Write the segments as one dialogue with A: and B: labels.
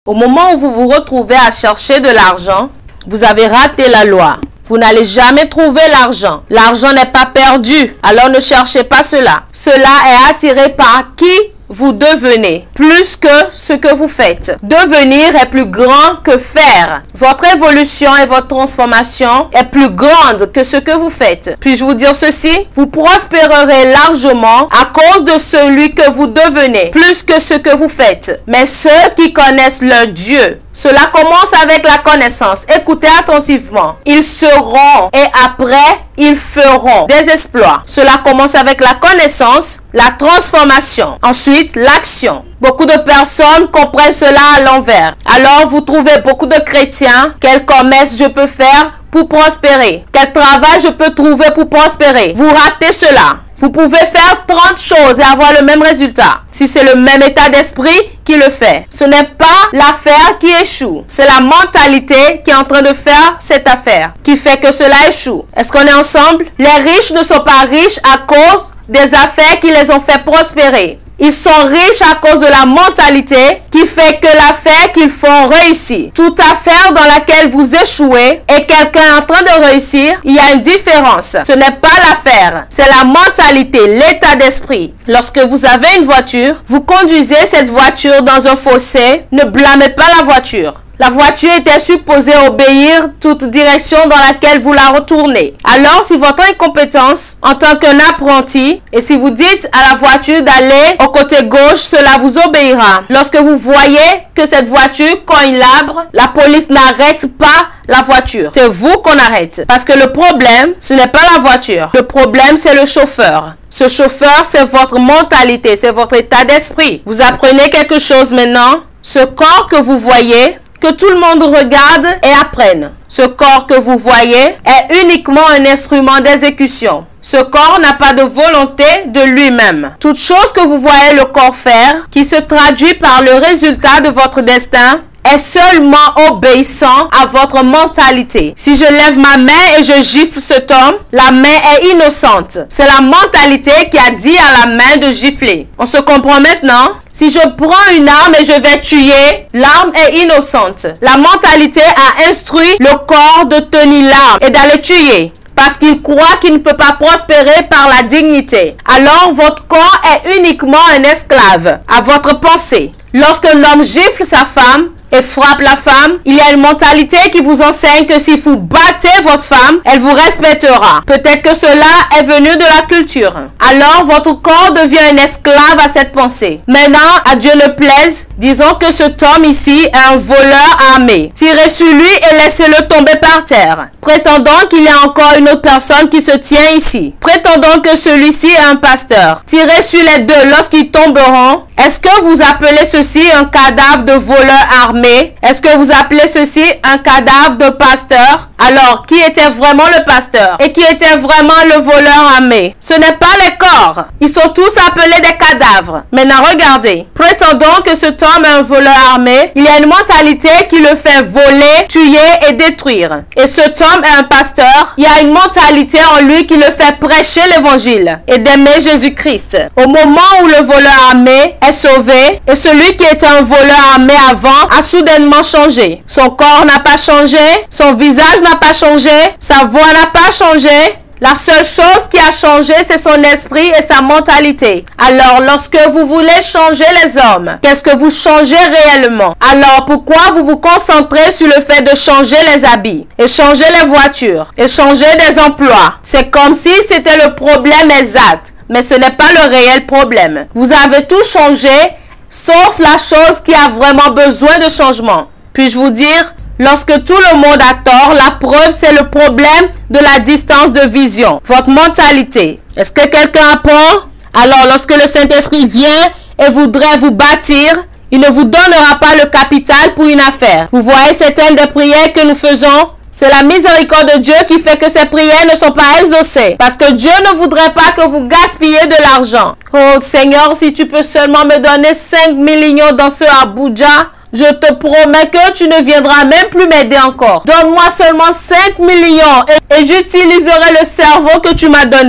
A: Au moment où vous vous retrouvez à chercher de l'argent, vous avez raté la loi. Vous n'allez jamais trouver l'argent. L'argent n'est pas perdu. Alors ne cherchez pas cela. Cela est attiré par qui vous devenez, plus que ce que vous faites. Devenir est plus grand que faire. Votre évolution et votre transformation est plus grande que ce que vous faites. Puis-je vous dire ceci? Vous prospérerez largement à cause de celui que vous devenez, plus que ce que vous faites. Mais ceux qui connaissent leur Dieu, cela commence avec la connaissance. Écoutez attentivement. Ils seront et après, ils feront des exploits. Cela commence avec la connaissance, la transformation. Ensuite, l'action. Beaucoup de personnes comprennent cela à l'envers. Alors, vous trouvez beaucoup de chrétiens. Quel commerce je peux faire pour prospérer? Quel travail je peux trouver pour prospérer? Vous ratez cela. Vous pouvez faire 30 choses et avoir le même résultat. Si c'est le même état d'esprit qui le fait. Ce n'est pas l'affaire qui échoue. C'est la mentalité qui est en train de faire cette affaire qui fait que cela échoue. Est-ce qu'on est ensemble? Les riches ne sont pas riches à cause des affaires qui les ont fait prospérer. Ils sont riches à cause de la mentalité qui fait que l'affaire qu'ils font réussit. Toute affaire dans laquelle vous échouez et quelqu'un en train de réussir, il y a une différence. Ce n'est pas l'affaire, c'est la mentalité, l'état d'esprit. Lorsque vous avez une voiture, vous conduisez cette voiture dans un fossé, ne blâmez pas la voiture. La voiture était supposée obéir toute direction dans laquelle vous la retournez. Alors, si votre incompétence en tant qu'un apprenti, et si vous dites à la voiture d'aller au côté gauche, cela vous obéira. Lorsque vous voyez que cette voiture cogne l'arbre, la police n'arrête pas la voiture. C'est vous qu'on arrête. Parce que le problème, ce n'est pas la voiture. Le problème, c'est le chauffeur. Ce chauffeur, c'est votre mentalité, c'est votre état d'esprit. Vous apprenez quelque chose maintenant. Ce corps que vous voyez, que tout le monde regarde et apprenne. Ce corps que vous voyez est uniquement un instrument d'exécution. Ce corps n'a pas de volonté de lui-même. Toute chose que vous voyez le corps faire, qui se traduit par le résultat de votre destin, est seulement obéissant à votre mentalité. Si je lève ma main et je gifle cet homme, la main est innocente. C'est la mentalité qui a dit à la main de gifler. On se comprend maintenant? Si je prends une arme et je vais tuer, l'arme est innocente. La mentalité a instruit le corps de tenir l'arme et d'aller tuer. Parce qu'il croit qu'il ne peut pas prospérer par la dignité. Alors votre corps est uniquement un esclave à votre pensée. Lorsque l'homme gifle sa femme et frappe la femme, il y a une mentalité qui vous enseigne que si vous battez votre femme, elle vous respectera. Peut-être que cela est venu de la culture. Alors votre corps devient un esclave à cette pensée. Maintenant, à Dieu ne plaise, disons que cet homme ici est un voleur armé. Tirez sur lui et laissez-le tomber par terre. Prétendons qu'il y a encore une autre personne qui se tient ici. Prétendons que celui-ci est un pasteur. Tirez sur les deux lorsqu'ils tomberont. Est-ce que vous appelez ceci un cadavre de voleur armé? Est-ce que vous appelez ceci un cadavre de pasteur? Alors, qui était vraiment le pasteur? Et qui était vraiment le voleur armé? Ce n'est pas les corps. Ils sont tous appelés des cadavres. Maintenant, regardez. Prétendons que cet homme est un voleur armé. Il y a une mentalité qui le fait voler, tuer et détruire. Et cet homme est un pasteur. Il y a une mentalité en lui qui le fait prêcher l'évangile et d'aimer Jésus-Christ. Au moment où le voleur armé est sauvé et celui qui était un voleur armé avant a soudainement changé. Son corps n'a pas changé, son visage n'a pas changé, sa voix n'a pas changé. La seule chose qui a changé, c'est son esprit et sa mentalité. Alors, lorsque vous voulez changer les hommes, qu'est-ce que vous changez réellement? Alors, pourquoi vous vous concentrez sur le fait de changer les habits, et changer les voitures, et changer des emplois? C'est comme si c'était le problème exact, mais ce n'est pas le réel problème. Vous avez tout changé, sauf la chose qui a vraiment besoin de changement. Puis-je vous dire, lorsque tout le monde a tort, la preuve c'est le problème de la distance de vision. Votre mentalité. Est-ce que quelqu'un apprend? Alors lorsque le Saint-Esprit vient et voudrait vous bâtir, il ne vous donnera pas le capital pour une affaire. Vous voyez certaines des prières que nous faisons? C'est la miséricorde de Dieu qui fait que ces prières ne sont pas exaucées. Parce que Dieu ne voudrait pas que vous gaspillez de l'argent. Oh Seigneur, si tu peux seulement me donner 5 millions dans ce Abuja, je te promets que tu ne viendras même plus m'aider encore. Donne-moi seulement 5 millions et j'utiliserai le cerveau que tu m'as donné.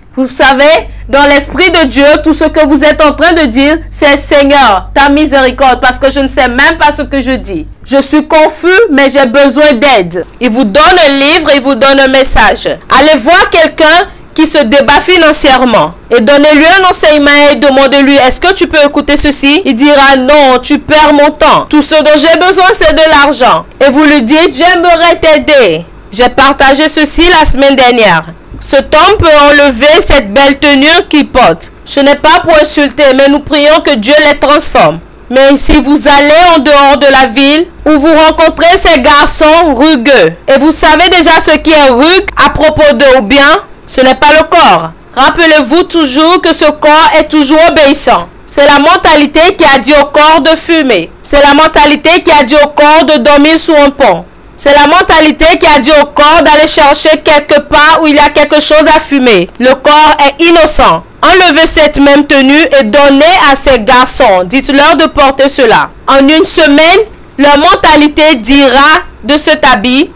A: Vous savez, dans l'esprit de Dieu, tout ce que vous êtes en train de dire, c'est Seigneur, ta miséricorde, parce que je ne sais même pas ce que je dis. Je suis confus, mais j'ai besoin d'aide. Il vous donne un livre, il vous donne un message. Allez voir quelqu'un qui se débat financièrement et donnez-lui un enseignement et demandez-lui, est-ce que tu peux écouter ceci? Il dira, non, tu perds mon temps. Tout ce dont j'ai besoin, c'est de l'argent. Et vous lui dites, j'aimerais t'aider. J'ai partagé ceci la semaine dernière. Cet homme peut enlever cette belle tenue qu'il porte. Ce n'est pas pour insulter, mais nous prions que Dieu les transforme. Mais si vous allez en dehors de la ville, où vous rencontrez ces garçons rugueux, et vous savez déjà ce qui est rugue à propos d'eux, ou bien, ce n'est pas le corps. Rappelez-vous toujours que ce corps est toujours obéissant. C'est la mentalité qui a dit au corps de fumer. C'est la mentalité qui a dit au corps de dormir sous un pont. C'est la mentalité qui a dit au corps d'aller chercher quelque part où il y a quelque chose à fumer. Le corps est innocent. Enlevez cette même tenue et donnez à ces garçons. Dites-leur de porter cela. En une semaine, leur mentalité dira de cet habit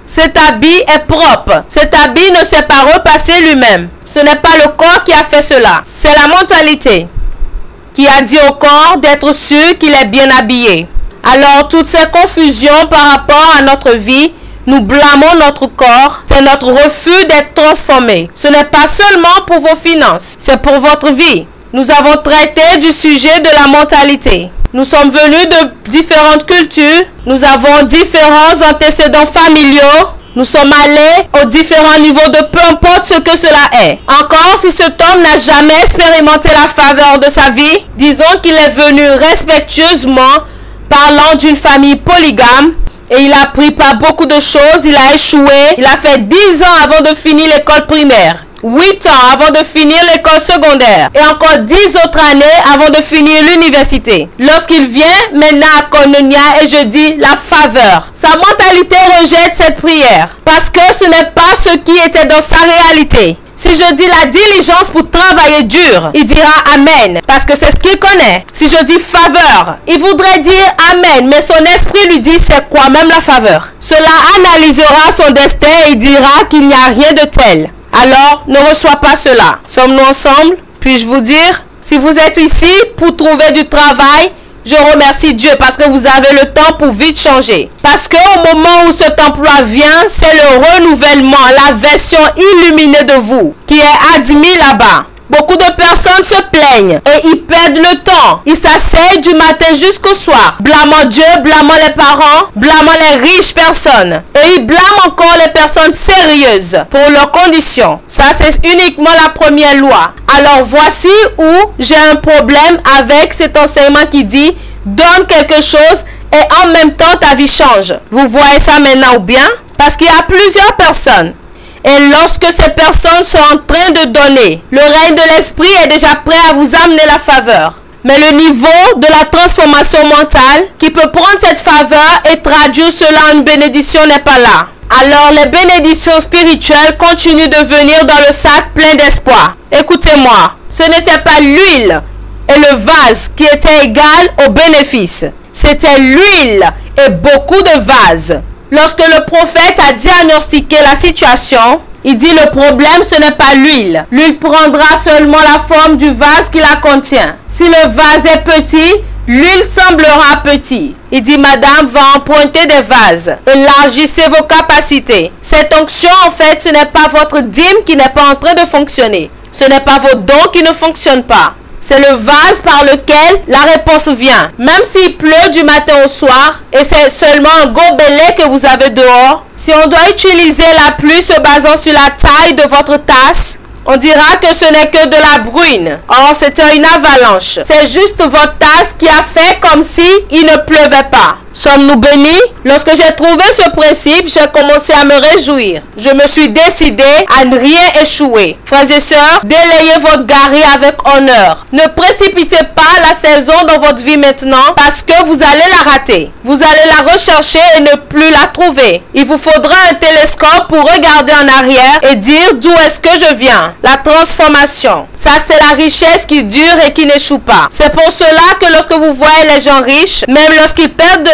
A: est propre. Cet habit ne s'est pas repassé lui-même. Ce n'est pas le corps qui a fait cela. C'est la mentalité qui a dit au corps d'être sûr qu'il est bien habillé. Alors, toutes ces confusions par rapport à notre vie, nous blâmons notre corps. C'est notre refus d'être transformé. Ce n'est pas seulement pour vos finances, c'est pour votre vie. Nous avons traité du sujet de la mentalité. Nous sommes venus de différentes cultures. Nous avons différents antécédents familiaux. Nous sommes allés aux différents niveaux de peu importe ce que cela est. Encore, si cet homme n'a jamais expérimenté la faveur de sa vie, disons qu'il est venu respectueusement parlant d'une famille polygame et il a appris par beaucoup de choses, il a échoué, il a fait 10 ans avant de finir l'école primaire, 8 ans avant de finir l'école secondaire et encore 10 autres années avant de finir l'université. Lorsqu'il vient maintenant à Koinonia et je dis la faveur, sa mentalité rejette cette prière parce que ce n'est pas ce qui était dans sa réalité. Si je dis la diligence pour travailler dur, il dira Amen, parce que c'est ce qu'il connaît. Si je dis faveur, il voudrait dire Amen, mais son esprit lui dit c'est quoi même la faveur. Cela analysera son destin et il dira qu'il n'y a rien de tel. Alors, ne reçois pas cela. Sommes-nous ensemble? Puis-je vous dire, si vous êtes ici pour trouver du travail, je remercie Dieu parce que vous avez le temps pour vite changer. Parce qu'au moment où cet emploi vient, c'est le renouvellement, la version illuminée de vous qui est admis là-bas. Beaucoup de personnes se plaignent et ils perdent le temps. Ils s'asseyent du matin jusqu'au soir, blâmant Dieu, blâmant les parents, blâmant les riches personnes. Et ils blâment encore les personnes sérieuses pour leurs conditions. Ça, c'est uniquement la première loi. Alors voici où j'ai un problème avec cet enseignement qui dit « Donne quelque chose et en même temps ta vie change ». Vous voyez ça maintenant ou bien? Parce qu'il y a plusieurs personnes. Et lorsque ces personnes sont en train de donner, le règne de l'esprit est déjà prêt à vous amener la faveur. Mais le niveau de la transformation mentale qui peut prendre cette faveur et traduire cela en une bénédiction n'est pas là. Alors les bénédictions spirituelles continuent de venir dans le sac plein d'espoir. Écoutez-moi, ce n'était pas l'huile et le vase qui étaient égales au bénéfice. C'était l'huile et beaucoup de vases. Lorsque le prophète a diagnostiqué la situation, il dit le problème ce n'est pas l'huile. L'huile prendra seulement la forme du vase qui la contient. Si le vase est petit, l'huile semblera petit. Il dit madame va emprunter des vases. Élargissez vos capacités. Cette onction en fait ce n'est pas votre dîme qui n'est pas en train de fonctionner. Ce n'est pas vos dons qui ne fonctionnent pas. C'est le vase par lequel la réponse vient. Même s'il pleut du matin au soir et c'est seulement un gobelet que vous avez dehors, si on doit utiliser la pluie se basant sur la taille de votre tasse, on dira que ce n'est que de la bruine. Or, c'était une avalanche. C'est juste votre tasse qui a fait comme si il ne pleuvait pas. Sommes-nous bénis? Lorsque j'ai trouvé ce principe, j'ai commencé à me réjouir. Je me suis décidé à ne rien échouer. Frères et sœurs, délayez votre gari avec honneur. Ne précipitez pas la saison dans votre vie maintenant parce que vous allez la rater. Vous allez la rechercher et ne plus la trouver. Il vous faudra un télescope pour regarder en arrière et dire d'où est-ce que je viens. La transformation. Ça, c'est la richesse qui dure et qui n'échoue pas. C'est pour cela que lorsque vous voyez les gens riches, même lorsqu'ils perdent de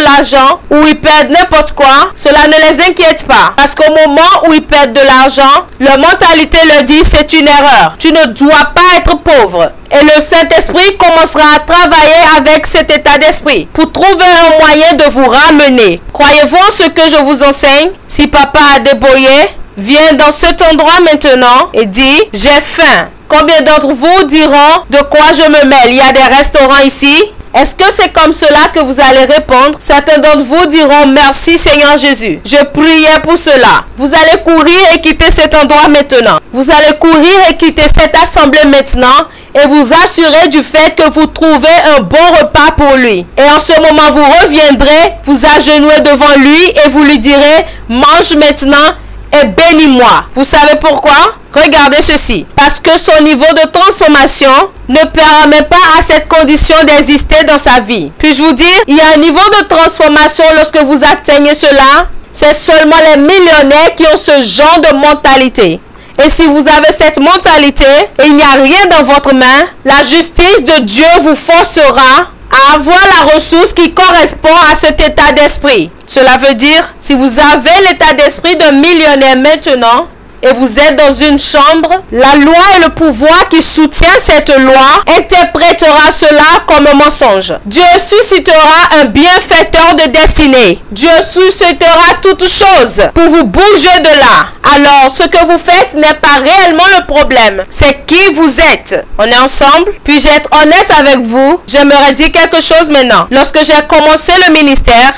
A: l'argent ou ils perdent n'importe quoi, cela ne les inquiète pas. Parce qu'au moment où ils perdent de l'argent, leur mentalité leur dit c'est une erreur. Tu ne dois pas être pauvre. Et le Saint-Esprit commencera à travailler avec cet état d'esprit pour trouver un moyen de vous ramener. Croyez-vous en ce que je vous enseigne? Si papa a débrouillé, viens dans cet endroit maintenant et dit « J'ai faim ». Combien d'entre vous diront « De quoi je me mêle? Il y a des restaurants ici ?» Est-ce que c'est comme cela que vous allez répondre? Certains d'entre vous diront « Merci Seigneur Jésus, je priais pour cela ». Vous allez courir et quitter cet endroit maintenant. Vous allez courir et quitter cette assemblée maintenant et vous assurer du fait que vous trouvez un bon repas pour lui. Et en ce moment, vous reviendrez, vous agenouillez devant lui et vous lui direz « Mange maintenant et bénis-moi ». Vous savez pourquoi? Regardez ceci. Parce que son niveau de transformation ne permet pas à cette condition d'exister dans sa vie. Puis-je vous dire, il y a un niveau de transformation lorsque vous atteignez cela. C'est seulement les millionnaires qui ont ce genre de mentalité. Et si vous avez cette mentalité et il n'y a rien dans votre main, la justice de Dieu vous forcera à avoir la ressource qui correspond à cet état d'esprit. Cela veut dire, si vous avez l'état d'esprit d'un millionnaire maintenant, et vous êtes dans une chambre, la loi et le pouvoir qui soutient cette loi interprétera cela comme un mensonge. Dieu suscitera un bienfaiteur de destinée. Dieu suscitera toutes choses pour vous bouger de là. Alors, ce que vous faites n'est pas réellement le problème. C'est qui vous êtes. On est ensemble? Puis-je être honnête avec vous? J'aimerais dire quelque chose maintenant. Lorsque j'ai commencé le ministère,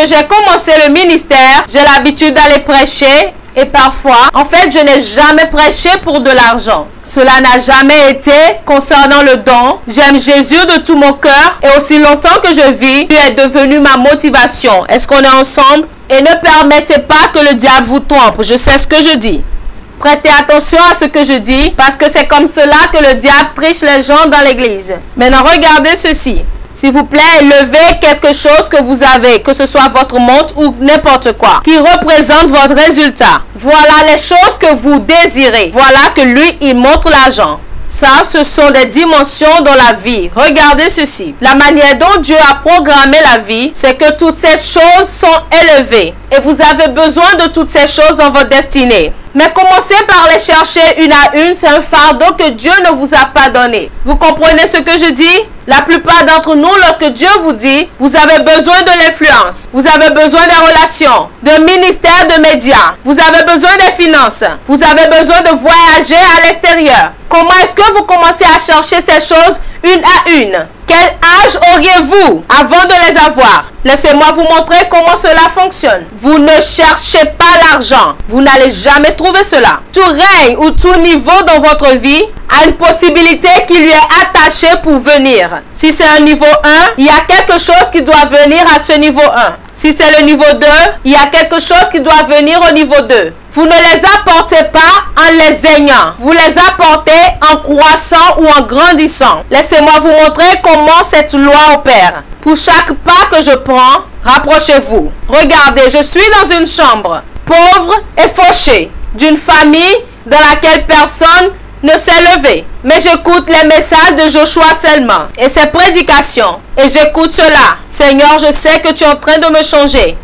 A: j'ai l'habitude d'aller prêcher. Et parfois, en fait, je n'ai jamais prêché pour de l'argent. Cela n'a jamais été concernant le don. J'aime Jésus de tout mon cœur. Et aussi longtemps que je vis, il est devenu ma motivation. Est-ce qu'on est ensemble? Et ne permettez pas que le diable vous trompe. Je sais ce que je dis. Prêtez attention à ce que je dis, parce que c'est comme cela que le diable triche les gens dans l'église. Maintenant, regardez ceci. S'il vous plaît, levez quelque chose que vous avez, que ce soit votre montre ou n'importe quoi, qui représente votre résultat. Voilà les choses que vous désirez. Voilà que lui, il montre l'argent. Ça, ce sont des dimensions dans la vie. Regardez ceci. La manière dont Dieu a programmé la vie, c'est que toutes ces choses sont élevées. Et vous avez besoin de toutes ces choses dans votre destinée. Mais commencez par les chercher une à une. C'est un fardeau que Dieu ne vous a pas donné. Vous comprenez ce que je dis? La plupart d'entre nous, lorsque Dieu vous dit, vous avez besoin de l'influence, vous avez besoin des relations, de ministère de médias, vous avez besoin des finances, vous avez besoin de voyager à l'extérieur. Comment est-ce que vous commencez à chercher ces choses une à une? Quel âge auriez-vous avant de les avoir? Laissez-moi vous montrer comment cela fonctionne. Vous ne cherchez pas l'argent. Vous n'allez jamais trouver cela. Tout règne ou tout niveau dans votre vie a une possibilité qui lui est attachée pour venir. Si c'est un niveau 1, il y a quelque chose qui doit venir à ce niveau 1. Si c'est le niveau 2, il y a quelque chose qui doit venir au niveau 2. Vous ne les apportez pas en les ayant. Vous les apportez en croissant ou en grandissant. Laissez-moi vous montrer comment cette loi opère. Pour chaque pas que je prends, rapprochez-vous. Regardez, je suis dans une chambre, pauvre et fauchée, d'une famille dans laquelle personne ne s'est levé. Mais j'écoute les messages de Joshua seulement et ses prédications. Et j'écoute cela. Seigneur, je sais que tu es en train de me changer.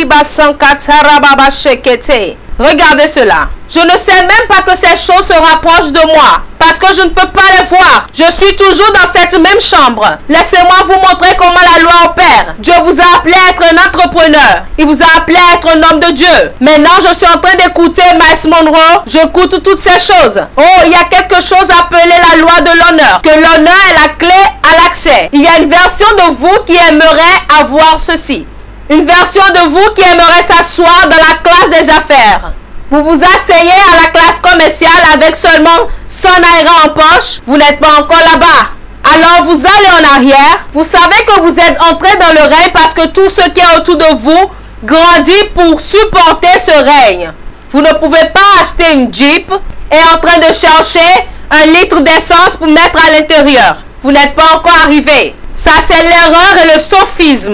A: Regardez cela. Je ne sais même pas que ces choses se rapprochent de moi. Parce que je ne peux pas les voir. Je suis toujours dans cette même chambre. Laissez-moi vous montrer comment la loi opère. Dieu vous a appelé à être un entrepreneur. Il vous a appelé à être un homme de Dieu. Maintenant, je suis en train d'écouter Miles Monroe. J'écoute toutes ces choses. Oh, il y a quelque chose appelé la loi de l'honneur. Que l'honneur est la clé à l'accès. Il y a une version de vous qui aimerait avoir ceci. Une version de vous qui aimerait s'asseoir dans la classe des affaires. Vous vous asseyez à la classe commerciale avec seulement 100 naira en poche. Vous n'êtes pas encore là-bas. Alors vous allez en arrière. Vous savez que vous êtes entré dans le règne parce que tout ce qui est autour de vous grandit pour supporter ce règne. Vous ne pouvez pas acheter une Jeep et en train de chercher 1 litre d'essence pour mettre à l'intérieur. Vous n'êtes pas encore arrivé. Ça, c'est l'erreur et le sophisme.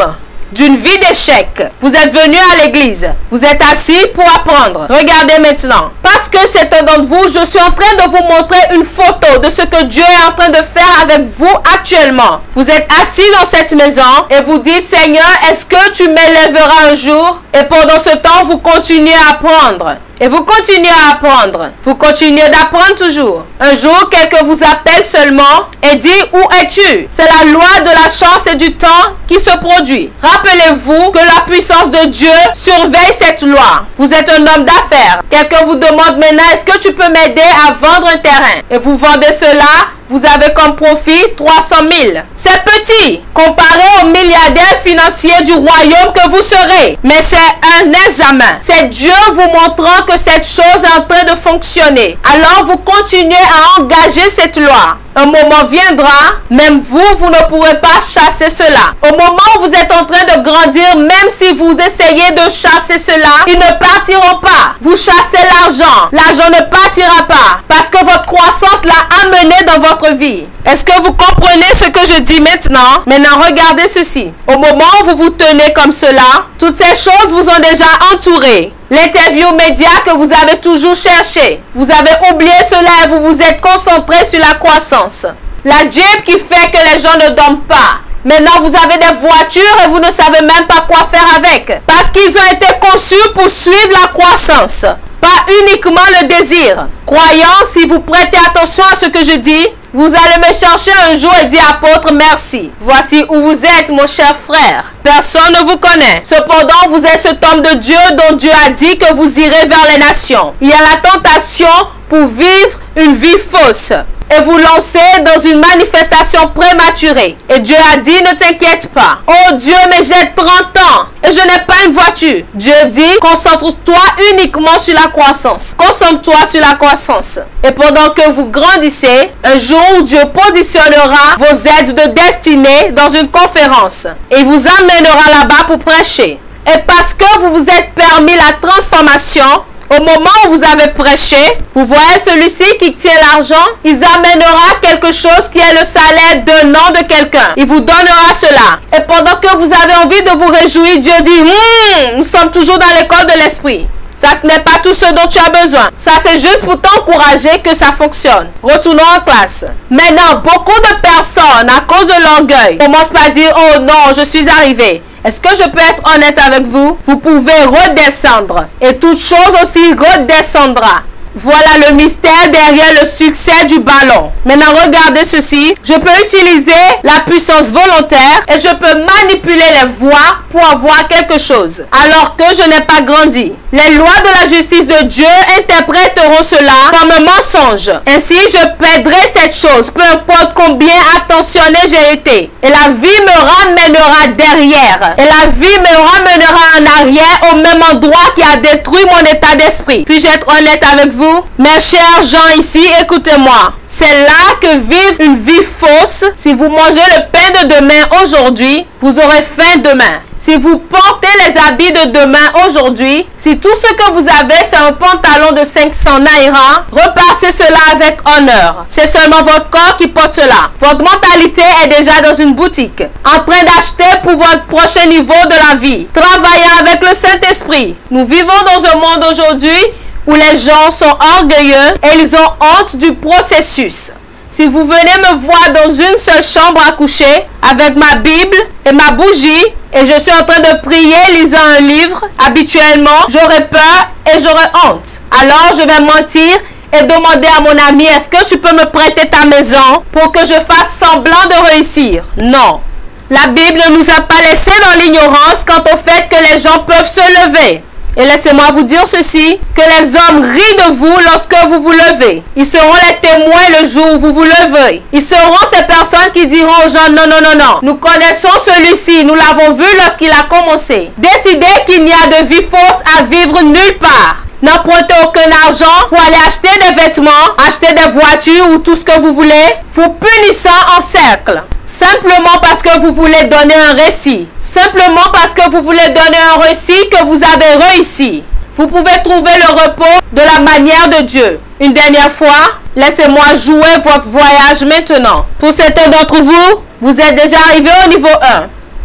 A: d'une vie d'échec. Vous êtes venu à l'église. Vous êtes assis pour apprendre. Regardez maintenant. Parce que certains d'entre vous, je suis en train de vous montrer une photo de ce que Dieu est en train de faire avec vous actuellement. Vous êtes assis dans cette maison et vous dites, Seigneur, est-ce que tu m'élèveras un jour? Et pendant ce temps, vous continuez à apprendre. Et vous continuez à apprendre. Vous continuez d'apprendre toujours. Un jour, quelqu'un vous appelle seulement et dit, où es-tu? C'est la loi de la chance et du temps qui se produit. Rappelez-vous que la puissance de Dieu surveille cette loi. Vous êtes un homme d'affaires. Quelqu'un vous demande maintenant, est-ce que tu peux m'aider à vendre un terrain? Et vous vendez cela. Vous avez comme profit 300 000. C'est petit comparé aux milliardaires financiers du royaume que vous serez. Mais c'est un examen. C'est Dieu vous montrant que cette chose est en train de fonctionner. Alors vous continuez à engager cette loi. Un moment viendra, même vous ne pourrez pas chasser cela. Au moment où vous êtes en train de grandir, même si vous essayez de chasser cela, ils ne partiront pas. Vous chassez l'argent. L'argent ne partira pas parce que votre croissance l'a amené dans votre vie. Est-ce que vous comprenez ce que je dis maintenant? Maintenant, regardez ceci. Au moment où vous vous tenez comme cela, toutes ces choses vous ont déjà entouré. L'interview média que vous avez toujours cherché. Vous avez oublié cela et vous vous êtes concentré sur la croissance. La Jeep qui fait que les gens ne dorment pas. Maintenant, vous avez des voitures et vous ne savez même pas quoi faire avec. Parce qu'ils ont été conçus pour suivre la croissance. Pas uniquement le désir. Croyant, si vous prêtez attention à ce que je dis, vous allez me chercher un jour et dire, apôtre, merci. Voici où vous êtes, mon cher frère. Personne ne vous connaît. Cependant, vous êtes cet homme de Dieu dont Dieu a dit que vous irez vers les nations. Il y a la tentation pour vivre une vie fausse et vous lancer dans une manifestation prématurée. Et Dieu a dit, ne t'inquiète pas. Oh Dieu, mais j'ai 30 ans et je n'ai pas une voiture. Dieu dit, concentre-toi uniquement sur la croissance. Concentre-toi sur la croissance. Et pendant que vous grandissez, un jour où Dieu positionnera vos aides de destinée dans une conférence et vous amènera là-bas pour prêcher. Et parce que vous vous êtes permis la transformation, au moment où vous avez prêché, vous voyez celui-ci qui tient l'argent, il amènera quelque chose qui est le salaire d'un an de quelqu'un. Il vous donnera cela. Et pendant que vous avez envie de vous réjouir, Dieu dit, nous sommes toujours dans l'école de l'esprit. Ça, ce n'est pas tout ce dont tu as besoin. Ça, c'est juste pour t'encourager que ça fonctionne. Retournons en classe. Maintenant, beaucoup de personnes, à cause de l'orgueil, commencent par dire, oh non, je suis arrivé. Est-ce que je peux être honnête avec vous? Vous pouvez redescendre. Et toute chose aussi redescendra. Voilà le mystère derrière le succès du ballon. Maintenant, regardez ceci. Je peux utiliser la puissance volontaire et je peux manipuler les voies pour avoir quelque chose. Alors que je n'ai pas grandi. Les lois de la justice de Dieu interpréteront cela comme un mensonge. Ainsi, je perdrai cette chose, peu importe combien attentionné j'ai été. Et la vie me ramènera derrière. Et la vie me ramènera en arrière au même endroit qui a détruit mon état d'esprit. Puis-je être honnête avec vous? Mes chers gens ici, écoutez-moi. C'est là que vivre une vie fausse. Si vous mangez le pain de demain aujourd'hui, vous aurez faim demain. Si vous portez les habits de demain aujourd'hui, si tout ce que vous avez c'est un pantalon de 500 naira, repassez cela avec honneur. C'est seulement votre corps qui porte cela. Votre mentalité est déjà dans une boutique, en train d'acheter pour votre prochain niveau de la vie. Travaillez avec le Saint-Esprit. Nous vivons dans un monde aujourd'hui où les gens sont orgueilleux et ils ont honte du processus. Si vous venez me voir dans une seule chambre à coucher, avec ma Bible et ma bougie, et je suis en train de prier, lisant un livre, habituellement, j'aurai peur et j'aurai honte. Alors, je vais mentir et demander à mon ami, est-ce que tu peux me prêter ta maison pour que je fasse semblant de réussir? Non. La Bible ne nous a pas laissé dans l'ignorance quant au fait que les gens peuvent se lever. Et laissez-moi vous dire ceci, que les hommes rient de vous lorsque vous vous levez. Ils seront les témoins le jour où vous vous levez. Ils seront ces personnes qui diront aux gens, non, non, non, non. Nous connaissons celui-ci, nous l'avons vu lorsqu'il a commencé. Décidez qu'il n'y a de vie fausse à vivre nulle part. N'empruntez aucun argent pour aller acheter des vêtements, acheter des voitures ou tout ce que vous voulez, vous punissant en cercle. Simplement parce que vous voulez donner un récit. Simplement parce que vous voulez donner un récit que vous avez réussi. Vous pouvez trouver le repos de la manière de Dieu. Une dernière fois, laissez-moi jouer votre voyage maintenant. Pour certains d'entre vous, vous êtes déjà arrivé au niveau 1.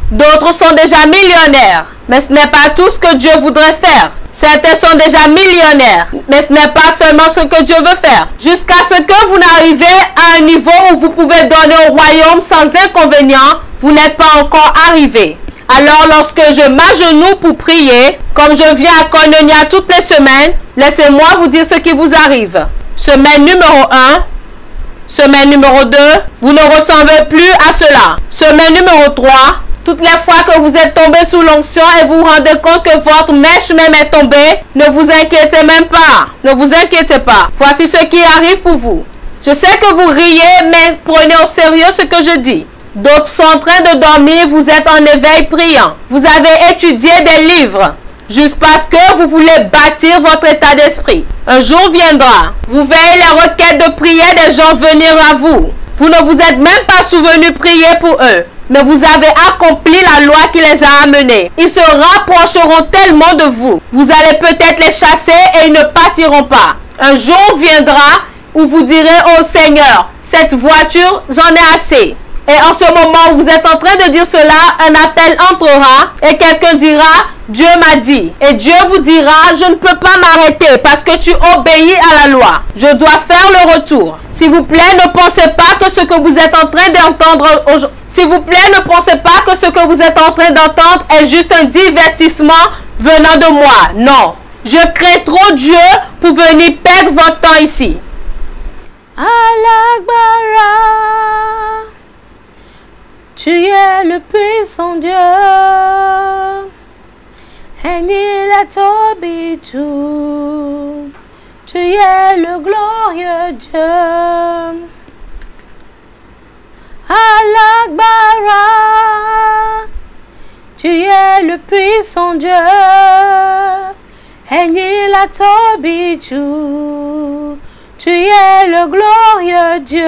A: D'autres sont déjà millionnaires, mais ce n'est pas tout ce que Dieu voudrait faire. Certains sont déjà millionnaires, mais ce n'est pas seulement ce que Dieu veut faire. Jusqu'à ce que vous n'arrivez à un niveau où vous pouvez donner au royaume sans inconvénient, vous n'êtes pas encore arrivé. Alors lorsque je m'agenouille pour prier, comme je viens à Koinonia toutes les semaines, laissez-moi vous dire ce qui vous arrive. Semaine numéro 1, semaine numéro 2, vous ne ressemblez plus à cela. Semaine numéro 3, toutes les fois que vous êtes tombé sous l'onction et vous vous rendez compte que votre mèche même est tombée, ne vous inquiétez même pas. Ne vous inquiétez pas. Voici ce qui arrive pour vous. Je sais que vous riez, mais prenez au sérieux ce que je dis. D'autres sont en train de dormir, vous êtes en éveil priant. Vous avez étudié des livres, juste parce que vous voulez bâtir votre état d'esprit. Un jour viendra, vous verrez les requêtes de prière des gens venir à vous. Vous ne vous êtes même pas souvenu prier pour eux, mais vous avez accompli la loi qui les a amenés. Ils se rapprocheront tellement de vous. Vous allez peut-être les chasser et ils ne partiront pas. Un jour viendra où vous direz au Seigneur, cette voiture, j'en ai assez. Et en ce moment où vous êtes en train de dire cela, un appel entrera et quelqu'un dira, Dieu m'a dit. Et Dieu vous dira, je ne peux pas m'arrêter parce que tu obéis à la loi. Je dois faire le retour. S'il vous plaît, ne pensez pas que ce que vous êtes en train d'entendre aujourd'hui, s'il vous plaît, ne pensez pas que ce que vous êtes en train d'entendre est juste un divertissement venant de moi. Non. Je crains trop Dieu pour venir perdre votre temps ici. Alagbara. Tu es le puissant Dieu, Enilatobitu. Tu es le glorieux Dieu, Alagbara. Tu es le puissant Dieu, Enilatobitu. Tu es le glorieux Dieu.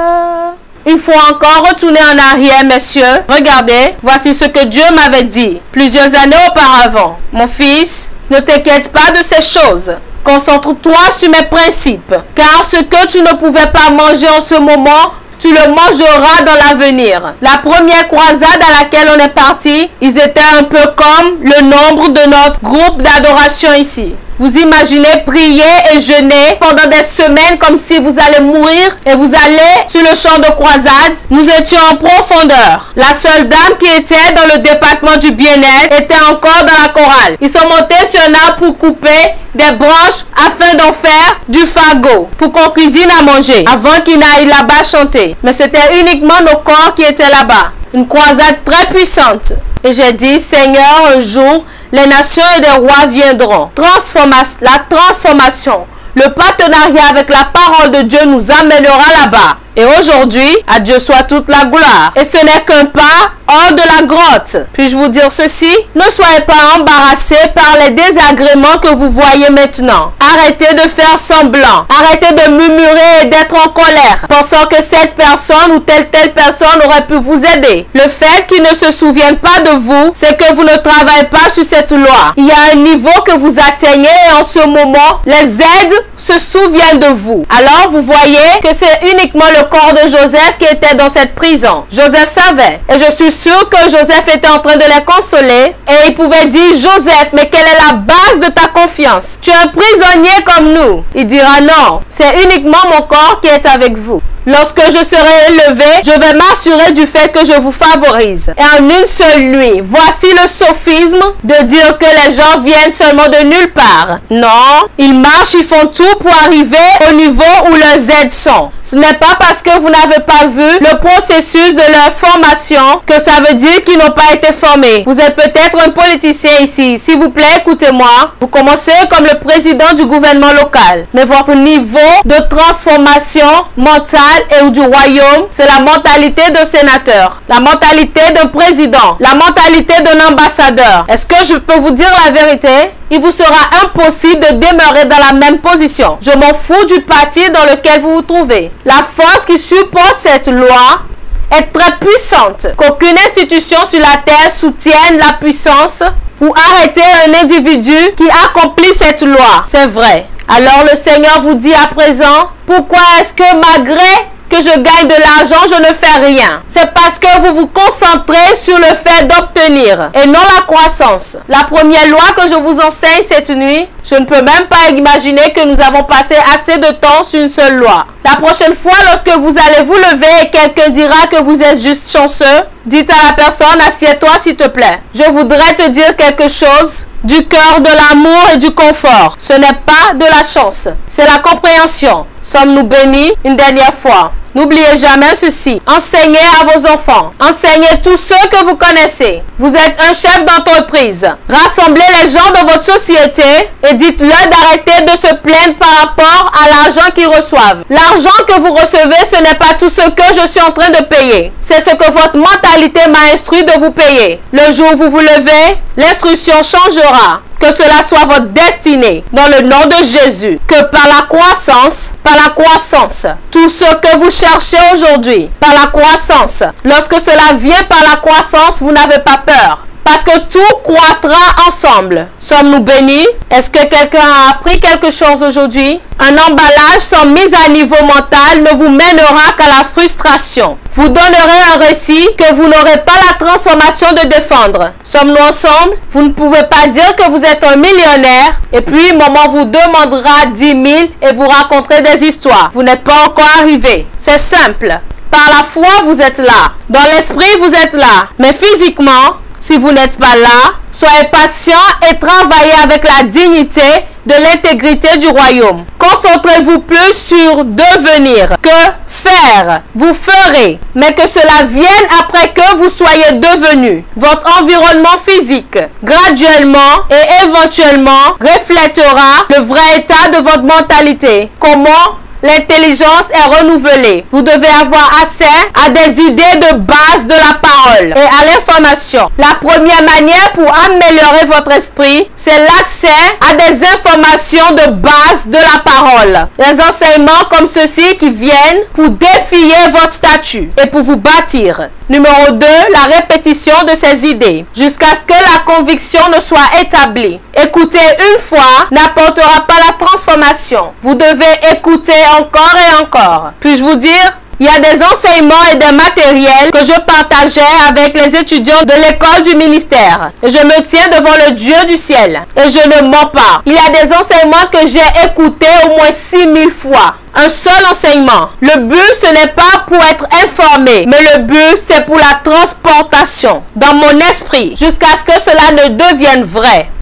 A: Il faut encore retourner en arrière, messieurs. Regardez, voici ce que Dieu m'avait dit plusieurs années auparavant. Mon fils, ne t'inquiète pas de ces choses. Concentre-toi sur mes principes. Car ce que tu ne pouvais pas manger en ce moment, tu le mangeras dans l'avenir. La première croisade à laquelle on est parti, ils étaient un peu comme le nombre de notre groupe d'adoration ici. Vous imaginez prier et jeûner pendant des semaines comme si vous allez mourir et vous allez sur le champ de croisade. Nous étions en profondeur. La seule dame qui était dans le département du bien-être était encore dans la chorale. Ils sont montés sur un arbre pour couper des branches afin d'en faire du fagot pour qu'on cuisine à manger avant qu'ils n'aillent là-bas chanter. Mais c'était uniquement nos corps qui étaient là-bas. Une croisade très puissante. Et j'ai dit, Seigneur, un jour, les nations et des rois viendront. La transformation, le partenariat avec la parole de Dieu nous amènera là-bas. Et aujourd'hui, à Dieu soit toute la gloire. Et ce n'est qu'un pas hors de la grotte. Puis-je vous dire ceci? Ne soyez pas embarrassés par les désagréments que vous voyez maintenant. Arrêtez de faire semblant. Arrêtez de murmurer et d'être en colère, pensant que cette personne ou telle personne aurait pu vous aider. Le fait qu'ils ne se souviennent pas de vous, c'est que vous ne travaillez pas sur cette loi. Il y a un niveau que vous atteignez et en ce moment, les aides se souviennent de vous. Alors, vous voyez que c'est uniquement le corps de Joseph qui était dans cette prison. Joseph savait. Et je suis sûr que Joseph était en train de les consoler. Et il pouvait dire, Joseph, mais quelle est la base de ta confiance? Tu es un prisonnier comme nous. Il dira, non, c'est uniquement mon corps qui est avec vous. Lorsque je serai élevé, je vais m'assurer du fait que je vous favorise. Et en une seule nuit, voici le sophisme de dire que les gens viennent seulement de nulle part. Non, ils marchent, ils font tout pour arriver au niveau où leurs aides sont. Ce n'est pas parce que vous n'avez pas vu le processus de leur formation que ça veut dire qu'ils n'ont pas été formés. Vous êtes peut-être un politicien ici. S'il vous plaît, écoutez-moi. Vous commencez comme le président du gouvernement local. Mais votre niveau de transformation mentale et ou du royaume, c'est la mentalité d'un sénateur, la mentalité d'un président, la mentalité d'un ambassadeur. Est-ce que je peux vous dire la vérité? Il vous sera impossible de demeurer dans la même position. Je m'en fous du parti dans lequel vous vous trouvez. La force qui supporte cette loi est très puissante. Qu'aucune institution sur la terre soutienne la puissance pour arrêter un individu qui accomplit cette loi. C'est vrai. Alors le Seigneur vous dit à présent, pourquoi est-ce que malgré que je gagne de l'argent, je ne fais rien. C'est parce que vous vous concentrez sur le fait d'obtenir et non la croissance. La première loi que je vous enseigne cette nuit, je ne peux même pas imaginer que nous avons passé assez de temps sur une seule loi. La prochaine fois, lorsque vous allez vous lever et quelqu'un dira que vous êtes juste chanceux, dites à la personne, assieds-toi s'il te plaît. Je voudrais te dire quelque chose du cœur, de l'amour et du confort. Ce n'est pas de la chance, c'est la compréhension. Sommes-nous bénis une dernière fois? N'oubliez jamais ceci. Enseignez à vos enfants. Enseignez tous ceux que vous connaissez. Vous êtes un chef d'entreprise. Rassemblez les gens de votre société et dites-leur d'arrêter de se plaindre par rapport à l'argent qu'ils reçoivent. L'argent que vous recevez, ce n'est pas tout ce que je suis en train de payer. C'est ce que votre mentalité m'a instruit de vous payer. Le jour où vous vous levez, l'instruction changera. Que cela soit votre destinée dans le nom de Jésus. Que par la croissance, tout ce que vous cherchez aujourd'hui, par la croissance, lorsque cela vient par la croissance, vous n'avez pas peur. Parce que tout croîtra ensemble. Sommes-nous bénis? Est-ce que quelqu'un a appris quelque chose aujourd'hui? Un emballage sans mise à niveau mental ne vous mènera qu'à la frustration. Vous donnerez un récit que vous n'aurez pas la transformation de défendre. Sommes-nous ensemble? Vous ne pouvez pas dire que vous êtes un millionnaire et puis maman vous demandera 10 000 et vous raconterez des histoires. Vous n'êtes pas encore arrivé. C'est simple. Par la foi, vous êtes là. Dans l'esprit, vous êtes là. Mais physiquement, si vous n'êtes pas là, soyez patient et travaillez avec la dignité de l'intégrité du royaume. Concentrez-vous plus sur devenir que faire. Vous ferez, mais que cela vienne après que vous soyez devenu. Votre environnement physique, graduellement et éventuellement, reflètera le vrai état de votre mentalité. Comment l'intelligence est renouvelée. Vous devez avoir accès à des idées de base de la parole et à l'information. La première manière pour améliorer votre esprit, c'est l'accès à des informations de base de la parole. Des enseignements comme ceux-ci qui viennent pour défier votre statut et pour vous bâtir. Numéro 2, la répétition de ces idées jusqu'à ce que la conviction ne soit établie. Écouter une fois n'apportera pas la transformation. Vous devez écouter encore et encore. Puis-je vous dire, il y a des enseignements et des matériels que je partageais avec les étudiants de l'école du ministère. Et je me tiens devant le Dieu du ciel. Et je ne mens pas. Il y a des enseignements que j'ai écoutés au moins 6000 fois. Un seul enseignement. Le but, ce n'est pas pour être informé, mais le but, c'est pour la transportation dans mon esprit jusqu'à ce que cela ne devienne vrai.